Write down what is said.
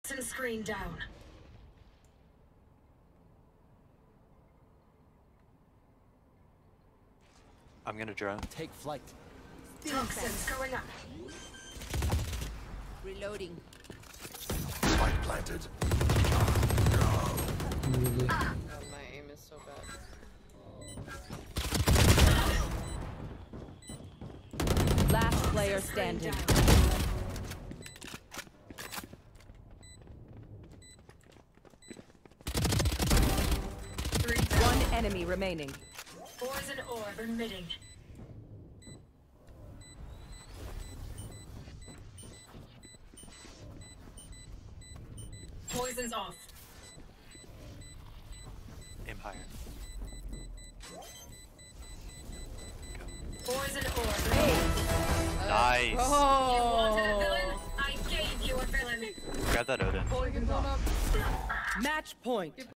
Screen down. I'm gonna drone. Take flight. Toxins going up. Reloading. Spike planted. Oh, my aim is so bad. Last player standing. One enemy remaining. Poison orb emitting. Poison's off. Empire. Poison orb. Nice. You wanted a villain? I gave you a villain. Grab that Odin. Poison's off. Match point.